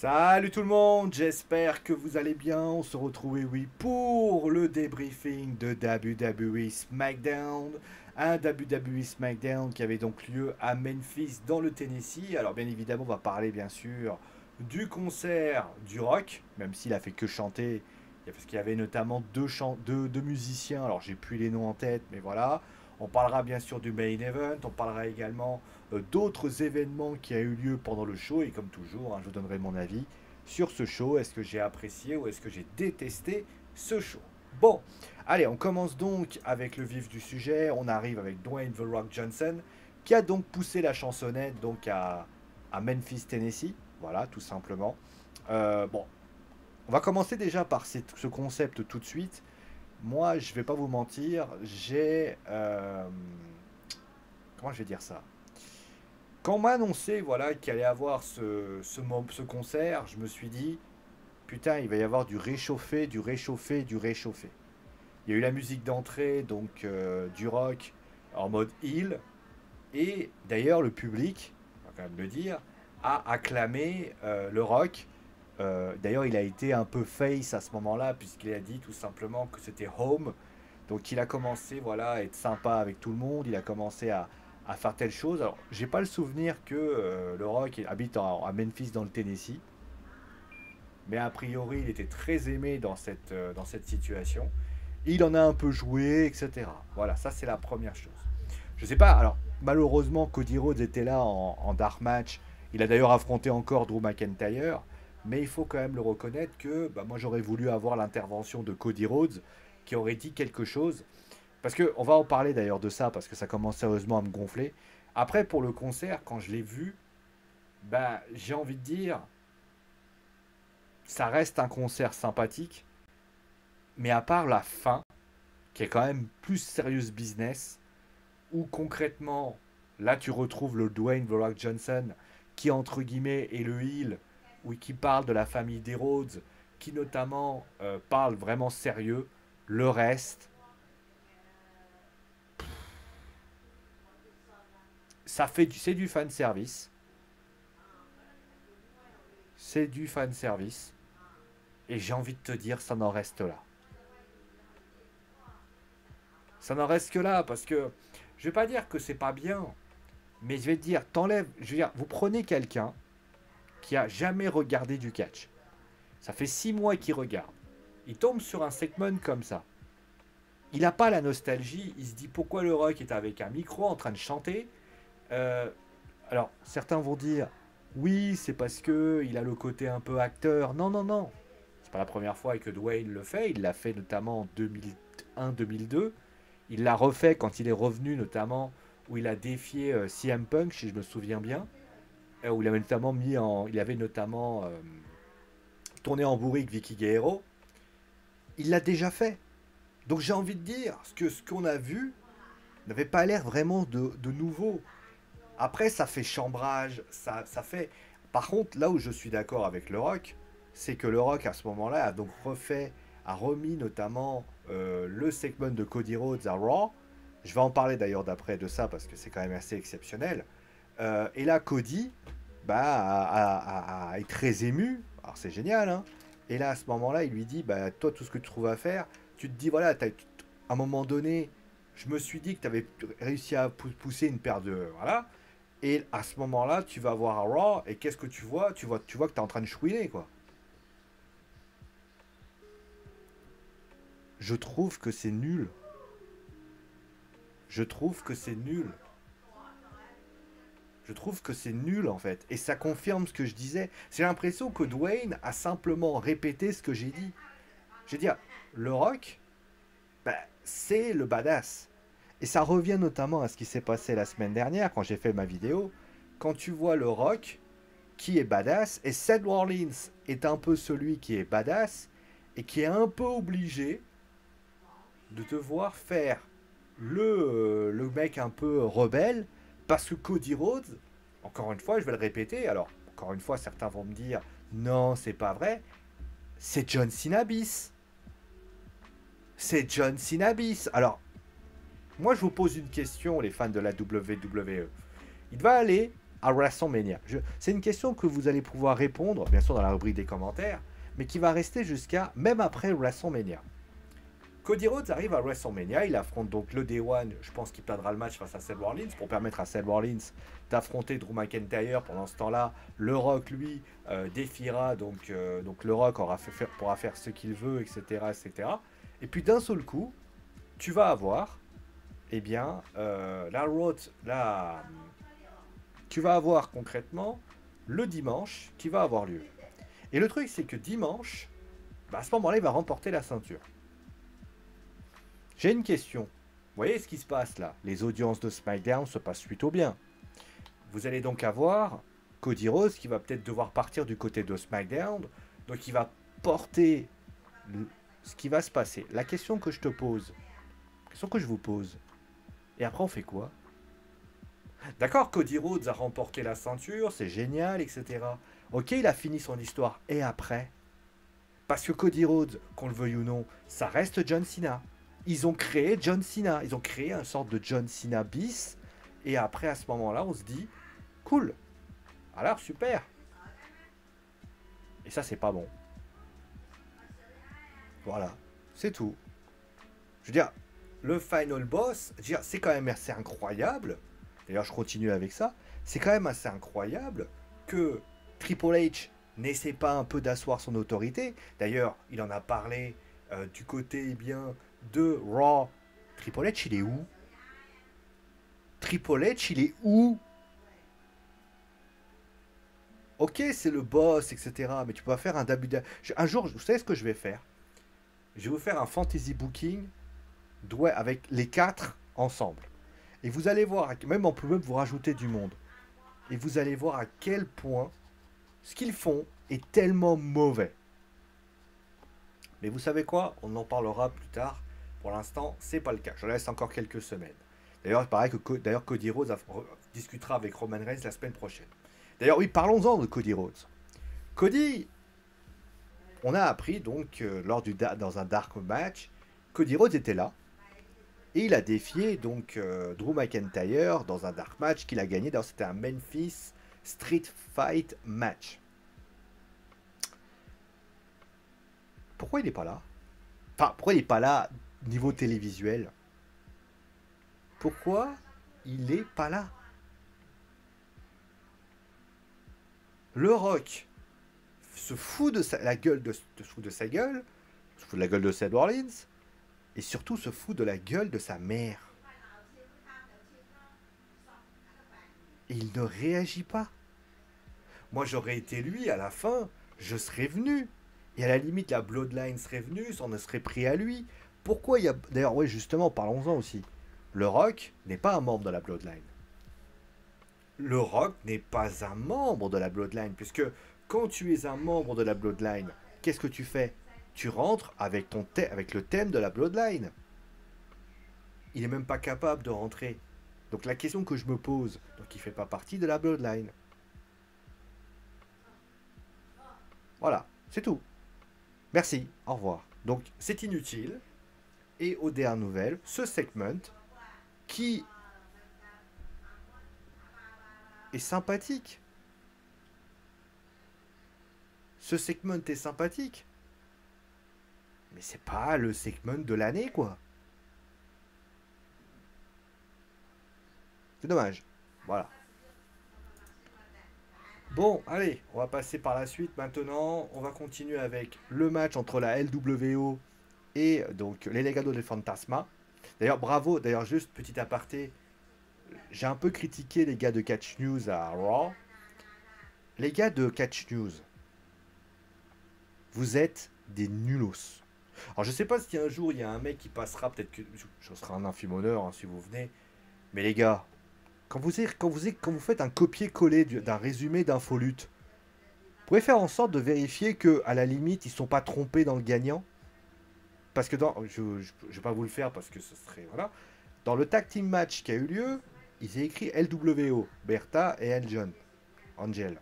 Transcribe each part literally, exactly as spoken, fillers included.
Salut tout le monde, j'espère que vous allez bien. On se retrouve, eh oui, pour le débriefing de W W E SmackDown. Un W W E SmackDown qui avait donc lieu à Memphis dans le Tennessee. Alors bien évidemment, on va parler bien sûr du concert du Rock, même s'il a fait que chanter. Parce qu'il y avait notamment deux, chan- deux, deux musiciens, alors j'ai plus les noms en tête, mais voilà. On parlera bien sûr du main event, on parlera également euh, d'autres événements qui a eu lieu pendant le show, et comme toujours, hein, je vous donnerai mon avis sur ce show. Est-ce que j'ai apprécié ou est-ce que j'ai détesté ce show? Bon, allez, on commence donc avec le vif du sujet. On arrive avec Dwayne The Rock Johnson, qui a donc poussé la chansonnette donc à, à Memphis, Tennessee. Voilà, tout simplement. Euh, bon, on va commencer déjà par cette- ce concept tout de suite. Moi, je vais pas vous mentir, j'ai... euh, comment je vais dire ça? Quand on m'a annoncé voilà, qu'il allait avoir ce, ce, mo- ce concert, je me suis dit, putain, il va y avoir du réchauffé, du réchauffé, du réchauffé. Il y a eu la musique d'entrée, donc euh, du rock en mode heel. Et d'ailleurs, le public, on va quand même le dire, a acclamé euh, le rock. Euh, d'ailleurs, il a été un peu face à ce moment-là, puisqu'il a dit tout simplement que c'était home. Donc, il a commencé voilà, à être sympa avec tout le monde. Il a commencé à, à faire telle chose. Alors, j'ai pas le souvenir que euh, le rock habite en- à Memphis, dans le Tennessee. Mais a priori, il était très aimé dans cette, euh, dans cette situation. Il en a un peu joué, et cetera. Voilà, ça c'est la première chose. Je sais pas, alors malheureusement Cody Rhodes était là en, en dark match. Il a d'ailleurs affronté encore Drew McIntyre. Mais il faut quand même le reconnaître que bah, moi j'aurais voulu avoir l'intervention de Cody Rhodes qui aurait dit quelque chose. Parce que on va en parler d'ailleurs de ça parce que ça commence sérieusement à me gonfler. Après pour le concert, quand je l'ai vu, bah j'ai envie de dire, ça reste un concert sympathique. Mais à part la fin, qui est quand même plus sérieux business, où concrètement, là tu retrouves le Dwayne The Rock Johnson, qui entre guillemets est le heel, ou qui parle de la famille des Rhodes, qui notamment euh, parle vraiment sérieux. Le reste, ça fait du, c'est du fan service, c'est du fan service, et j'ai envie de te dire, ça n'en reste là. Ça n'en reste que là, parce que je vais pas dire que c'est pas bien, mais je vais te dire, t'enlèves, je veux dire, vous prenez quelqu'un qui a jamais regardé du catch. Ça fait six mois qu'il regarde. Il tombe sur un segment comme ça. Il n'a pas la nostalgie. Il se dit pourquoi le rock est avec un micro en train de chanter. Euh, alors, certains vont dire oui, c'est parce que il a le côté un peu acteur. Non, non, non. C'est pas la première fois que Dwayne le fait. Il l'a fait notamment en deux mille un deux mille deux. Il l'a refait quand il est revenu, notamment où il a défié euh, C M Punk, si je me souviens bien. Euh, où il avait notamment mis en, il avait notamment euh, tourné en bourrique Vicky Guerrero. Il l'a déjà fait. Donc j'ai envie de dire que ce qu'on a vu n'avait pas l'air vraiment de, de nouveau. Après, ça fait chambrage, ça, ça fait... Par contre, là où je suis d'accord avec le Rock, c'est que le Rock, à ce moment-là, a donc refait, a remis notamment euh, le segment de Cody Rhodes à Raw. Je vais en parler d'ailleurs d'après de ça, parce que c'est quand même assez exceptionnel. Euh, et là, Cody bah, a, a- a- a- est très ému. Alors c'est génial, hein. Et là, à ce moment-là, il lui dit, bah, toi, tout ce que tu trouves à faire, tu te dis, voilà, t'as- à un moment donné, je me suis dit que tu avais réussi à pou- pousser une paire de... Voilà. Et à ce moment-là, tu vas voir à Raw, et qu'est-ce que tu vois Tu vois, tu vois que tu es en train de chouiner, quoi. Je trouve que c'est nul. Je trouve que c'est nul. Je trouve que c'est nul, en fait. Et ça confirme ce que je disais. J'ai l'impression que Dwayne a simplement répété ce que j'ai dit. Je veux dire, le Rock, bah, c'est le badass. Et ça revient notamment à ce qui s'est passé la semaine dernière, quand j'ai fait ma vidéo. Quand tu vois le Rock, qui est badass, et Seth Rollins est un peu celui qui est badass, et qui est un peu obligé de devoir faire le, euh, le mec un peu rebelle, parce que Cody Rhodes, encore une fois, je vais le répéter, alors, encore une fois, certains vont me dire, non, c'est pas vrai, c'est John Cena bis. C'est John Cena bis. Alors, moi, je vous pose une question, les fans de la W W E. Il va aller à WrestleMania? C'est une question que vous allez pouvoir répondre, bien sûr dans la rubrique des commentaires, mais qui va rester jusqu'à même après WrestleMania. Cody Rhodes arrive à WrestleMania, il affronte donc le Day One, je pense qu'il perdra le match face à Seth Rollins pour permettre à Seth Rollins d'affronter Drew McIntyre. Pendant ce temps-là, le Rock, lui, euh, défiera, donc, euh, donc le Rock aura fait faire, pourra faire ce qu'il veut, et cetera, et cetera. Et puis d'un seul coup, tu vas avoir, eh bien, euh, la Road, la... tu vas avoir concrètement le dimanche qui va avoir lieu. Et le truc, c'est que dimanche, bah, à ce moment-là, il va remporter la ceinture. J'ai une question. Vous voyez ce qui se passe là? Les audiences de SmackDown se passent plutôt bien. Vous allez donc avoir Cody Rhodes qui va peut-être devoir partir du côté de SmackDown. Donc il va porter ce qui va se passer. La question que je te pose, la question que je vous pose, et après on fait quoi? D'accord, Cody Rhodes a remporté la ceinture, c'est génial, et cetera. Ok, il a fini son histoire. Et après? Parce que Cody Rhodes, qu'on le veuille ou non, ça reste John Cena. Ils ont créé John Cena. Ils ont créé une sorte de John Cena bis. Et après, à ce moment-là, on se dit, cool. Alors, super. Et ça, c'est pas bon. Voilà. C'est tout. Je veux dire, le Final Boss, c'est quand même assez incroyable. D'ailleurs, je continue avec ça. C'est quand même assez incroyable que Triple H n'essaie pas un peu d'asseoir son autorité. D'ailleurs, il en a parlé euh, du côté eh bien de Raw. Triple H, il est où? Triple H, il est où? Ok, c'est le boss, et cetera. Mais tu peux pas faire un W W E. Un jour, vous savez ce que je vais faire? Je vais vous faire un fantasy booking avec les quatre ensemble. Et vous allez voir, même on peut même vous rajouter du monde. Et vous allez voir à quel point ce qu'ils font est tellement mauvais. Mais vous savez quoi? On en parlera plus tard. Pour l'instant, c'est pas le cas. Je laisse encore quelques semaines. D'ailleurs, il paraît que d'ailleurs Cody Rhodes discutera avec Roman Reigns la semaine prochaine. D'ailleurs, oui, parlons-en de Cody Rhodes. Cody, on a appris donc euh, lors du dans un dark match, Cody Rhodes était là et il a défié donc euh, Drew McIntyre dans un dark match qu'il a gagné. D'ailleurs, c'était un Memphis Street Fight match. Pourquoi il n'est pas là? Enfin, pourquoi il n'est pas là niveau télévisuel? Pourquoi il n'est pas là? Le Rock se fout de sa, la gueule de, se fout de sa gueule, se fout de la gueule de Seth Rollins, et surtout se fout de la gueule de sa mère. Et il ne réagit pas. Moi, j'aurais été lui, à la fin, je serais venu. Et à la limite, la Bloodline serait venue, ça en serait pris à lui. Pourquoi il y a... D'ailleurs, oui, justement, parlons-en aussi. Le Rock n'est pas un membre de la Bloodline. Le Rock n'est pas un membre de la Bloodline, puisque quand tu es un membre de la Bloodline, qu'est-ce que tu fais? Tu rentres avec, ton avec le thème de la Bloodline. Il n'est même pas capable de rentrer. Donc la question que je me pose, donc il ne fait pas partie de la Bloodline. Voilà, c'est tout. Merci, au revoir. Donc c'est inutile. Et aux dernières nouvelles, ce segment qui est sympathique. Ce segment est sympathique. Mais c'est pas le segment de l'année, quoi. C'est dommage. Voilà. Bon, allez, on va passer par la suite maintenant. On va continuer avec le match entre la L W O et donc les Legado del Fantasma. D'ailleurs, bravo. D'ailleurs, juste petit aparté. J'ai un peu critiqué les gars de Catch News à Raw. Les gars de Catch News, vous êtes des nulos. Alors, je sais pas si un jour il y a un mec qui passera, peut-être que je serai un infime honneur hein, si vous venez. Mais les gars, quand vous, quand vous, quand vous faites un copier-coller d'un résumé d'Infolute, vous pouvez faire en sorte de vérifier que, à la limite, ils ne sont pas trompés dans le gagnant. Parce que dans, je ne vais pas vous le faire parce que ce serait voilà. Dans le tag team match qui a eu lieu, ils ont écrit L W O, Bertha et Angel. Angel.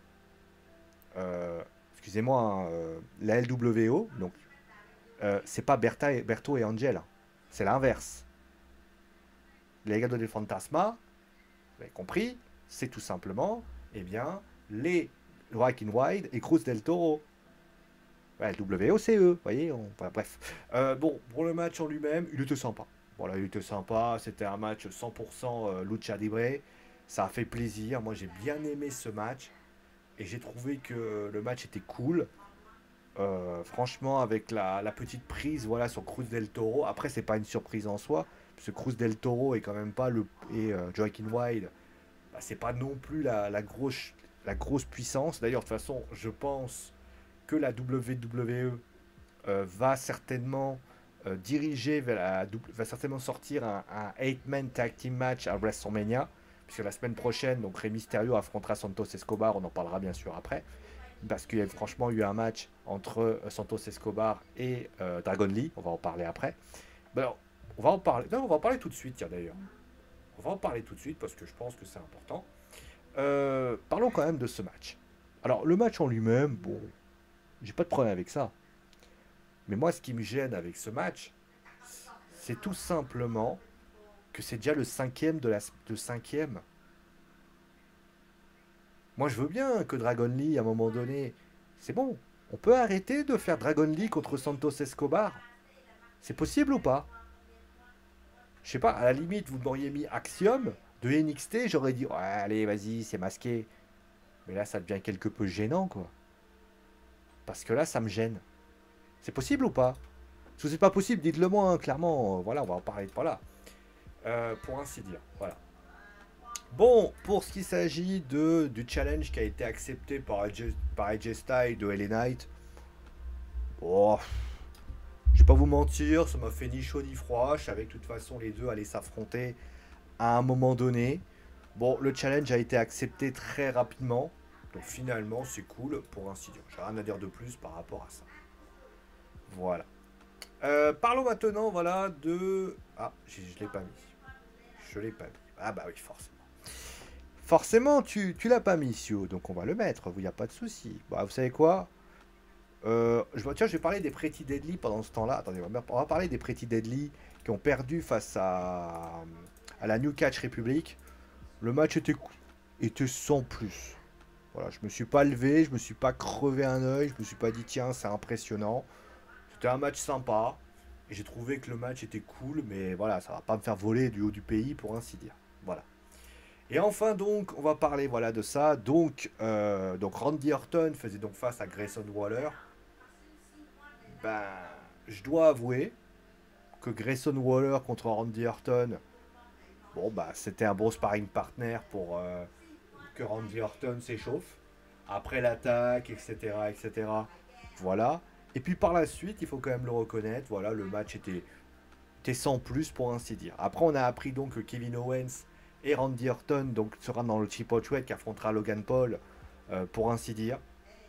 Euh, Excusez-moi, hein, euh, la L W O, donc euh, c'est pas Bertha et, Berto et Angel, c'est l'inverse. Les Legado del Fantasma, vous avez compris, c'est tout simplement, eh bien, les Joaquin Wilde et Cruz del Toro. Ouais, W O C E, vous voyez, on... enfin, bref. Euh, bon, pour le match en lui-même, il était sympa. Voilà, il était sympa, c'était un match cent pour cent euh, lucha libre. Ça a fait plaisir, moi j'ai bien aimé ce match. Et j'ai trouvé que le match était cool. Euh, franchement, avec la, la petite prise voilà, sur Cruz del Toro. Après, c'est pas une surprise en soi. Parce que Cruz del Toro est quand même pas le. Et euh, Joaquin Wilde, bah, c'est pas non plus la, la, grosse, la grosse puissance. D'ailleurs, de toute façon, je pense que la W W E euh, va certainement euh, diriger vers la, va certainement sortir un, un eight-man tag team match à WrestleMania. Puisque la semaine prochaine, donc Rey Mysterio affrontera Santos Escobar. On en parlera bien sûr après. Parce qu'il y a franchement eu un match entre euh, Santos Escobar et euh, Dragon Lee. On va en parler après. Ben alors, on va en parler. Non, on va en parler tout de suite, tiens d'ailleurs. On va en parler tout de suite parce que je pense que c'est important. Euh, parlons quand même de ce match. Alors, le match en lui-même, bon, j'ai pas de problème avec ça. Mais moi, ce qui me gêne avec ce match, c'est tout simplement que c'est déjà le cinquième de la de cinquième. Moi, je veux bien que Dragon Lee, à un moment donné, c'est bon. On peut arrêter de faire Dragon Lee contre Santos Escobar. C'est possible ou pas? Je sais pas, à la limite, vous m'auriez mis Axiom de N X T, j'aurais dit, ouais, allez, vas-y, c'est masqué. Mais là, ça devient quelque peu gênant, quoi. Parce que là, ça me gêne. C'est possible ou pas? Si c'est pas possible, dites-le moi, hein, clairement. Voilà, on va en parler. Voilà. Euh, pour ainsi dire. Voilà. Bon, pour ce qui s'agit de du challenge qui a été accepté par A J, par A J Styles de L A Knight, oh, je vais pas vous mentir, ça m'a fait ni chaud ni froid. Je savais que de toute façon les deux allaient s'affronter à un moment donné. Bon, le challenge a été accepté très rapidement. Donc finalement, c'est cool pour ainsi dire. J'ai rien à dire de plus par rapport à ça. Voilà. Euh, parlons maintenant, voilà, de... Ah, je, je l'ai pas mis. Je l'ai pas mis. Ah bah oui, forcément. Forcément, tu, tu l'as pas mis, Sio, donc on va le mettre, il n'y a pas de souci. Bah, vous savez quoi? euh, je, Tiens, je vais parler des Pretty Deadly pendant ce temps-là. Attendez, on va, on va parler des Pretty Deadly qui ont perdu face à, à la New Catch Republic. Le match était, était sans plus. Voilà, je me suis pas levé, je me suis pas crevé un œil, je me suis pas dit tiens, c'est impressionnant. C'était un match sympa. Et j'ai trouvé que le match était cool, mais voilà, ça va pas me faire voler du haut du pays pour ainsi dire. Voilà. Et enfin donc, on va parler voilà de ça. Donc, euh, donc Randy Orton faisait donc face à Grayson Waller. Ben, je dois avouer que Grayson Waller contre Randy Orton, bon bah c'était un bon sparring partner pour euh, que Randy Orton s'échauffe après l'attaque, et cetera, et cetera. Voilà. Et puis par la suite, il faut quand même le reconnaître. Voilà, le match était, était sans plus pour ainsi dire. Après, on a appris donc que Kevin Owens et Randy Orton donc sera dans le Triple Threat qui affrontera Logan Paul euh, pour ainsi dire.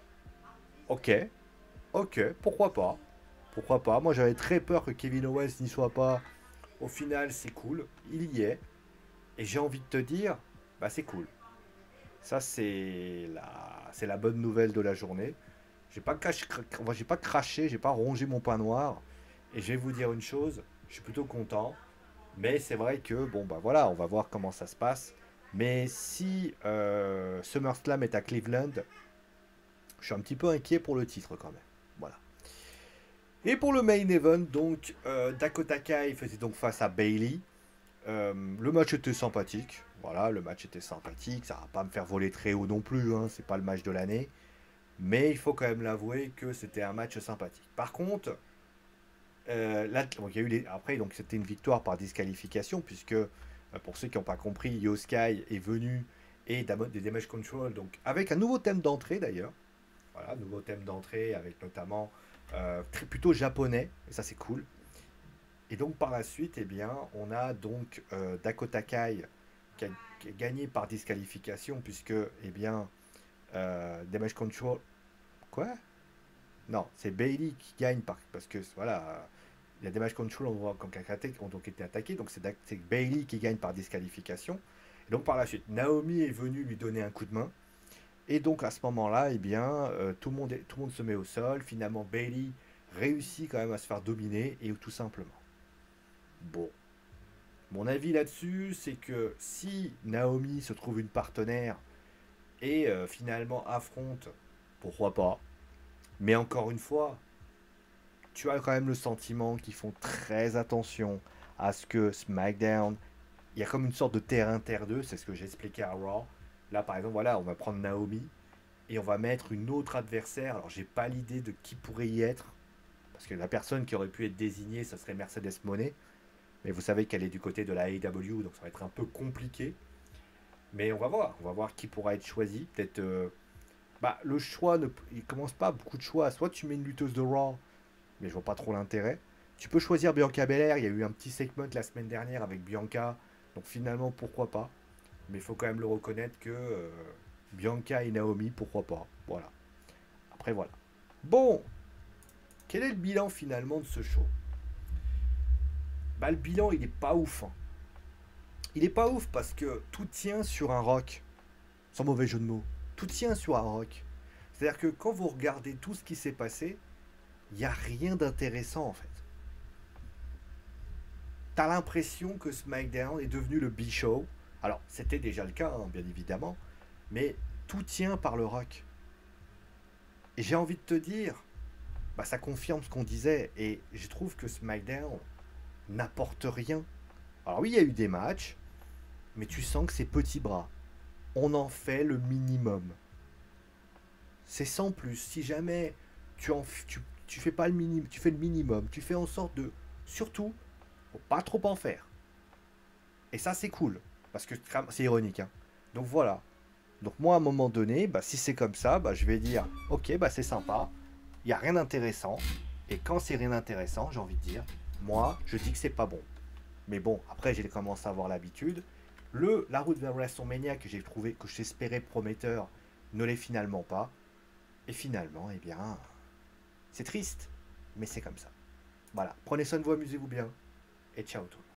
Ok, ok, pourquoi pas, pourquoi pas. Moi j'avais très peur que Kevin Owens n'y soit pas. Au final c'est cool, il y est. Et j'ai envie de te dire, bah c'est cool. Ça c'est la, c'est la bonne nouvelle de la journée. J'ai pas, caché, j'ai pas craché, j'ai pas rongé mon pain noir. Et je vais vous dire une chose, je suis plutôt content. Mais c'est vrai que, bon, bah voilà, on va voir comment ça se passe. Mais si euh, SummerSlam est à Cleveland, je suis un petit peu inquiet pour le titre quand même. Voilà. Et pour le main event, donc, euh, Dakota Kai faisait donc face à Bayley. Euh, le match était sympathique. Voilà, le match était sympathique. Ça va pas me faire voler très haut non plus. Hein, c'est pas le match de l'année. Mais il faut quand même l'avouer que c'était un match sympathique. Par contre, Euh, là, donc, il y a eu les... Après, donc c'était une victoire par disqualification, puisque euh, pour ceux qui n'ont pas compris, Io Sky est venu et des Damage Control, donc avec un nouveau thème d'entrée d'ailleurs. Voilà, nouveau thème d'entrée avec notamment euh, très, plutôt japonais, et ça c'est cool. Et donc par la suite, eh bien, on a donc euh, Dakota Kai qui a, qui a gagné par disqualification, puisque eh bien, euh, Damage Control. Quoi? Non, c'est Bailey qui gagne par, parce que voilà, il y a des matchs control qui ont donc été attaqués, donc c'est Bailey qui gagne par disqualification. Et donc par la suite, Naomi est venue lui donner un coup de main. Et donc à ce moment-là, eh bien, euh, tout, le monde est, tout le monde se met au sol. Finalement, Bailey réussit quand même à se faire dominer, et tout simplement. Bon. Mon avis là-dessus, c'est que si Naomi se trouve une partenaire et euh, finalement affronte, pourquoi pas. Mais encore une fois, tu as quand même le sentiment qu'ils font très attention à ce que SmackDown, il y a comme une sorte de terrain terre deux, c'est ce que j'expliquais à Raw. Là, par exemple, voilà, on va prendre Naomi et on va mettre une autre adversaire. Alors, j'ai pas l'idée de qui pourrait y être, parce que la personne qui aurait pu être désignée, ce serait Mercedes Moné. Mais vous savez qu'elle est du côté de la A E W, donc ça va être un peu compliqué. Mais on va voir, on va voir qui pourra être choisi. Peut-être, euh, bah, le choix, ne, il commence pas beaucoup de choix. Soit tu mets une lutteuse de Raw, mais je vois pas trop l'intérêt. Tu peux choisir Bianca Belair. Il y a eu un petit segment la semaine dernière avec Bianca, donc finalement pourquoi pas. Mais il faut quand même le reconnaître que euh, Bianca et Naomi, pourquoi pas. Voilà. Après voilà. Bon, quel est le bilan finalement de ce show? Bah le bilan il est pas ouf, hein. Il est pas ouf parce que tout tient sur un rock. Sans mauvais jeu de mots. Tout tient sur un rock. C'est-à-dire que quand vous regardez tout ce qui s'est passé, il n'y a rien d'intéressant en fait. T'as l'impression que SmackDown est devenu le B-Show. Alors, c'était déjà le cas, hein, bien évidemment. Mais tout tient par le rock. Et j'ai envie de te dire, bah, ça confirme ce qu'on disait. Et je trouve que SmackDown n'apporte rien. Alors oui, il y a eu des matchs, mais tu sens que c'est petits bras. On en fait le minimum. C'est sans plus. Si jamais tu, en, tu, tu fais pas le minimum, tu fais le minimum, tu fais en sorte de, surtout, faut pas trop en faire. Et ça c'est cool, parce que c'est ironique, hein. Donc voilà. Donc moi à un moment donné, bah, si c'est comme ça, bah, je vais dire, ok, bah, c'est sympa, il n'y a rien d'intéressant. Et quand c'est rien d'intéressant, j'ai envie de dire, moi je dis que c'est pas bon. Mais bon, après j'ai commencé à avoir l'habitude. Le, la route vers WrestleMania que j'ai trouvé, que j'espérais prometteur, ne l'est finalement pas. Et finalement, eh bien, c'est triste, mais c'est comme ça. Voilà, prenez soin de vous, amusez-vous bien, et ciao tout le monde.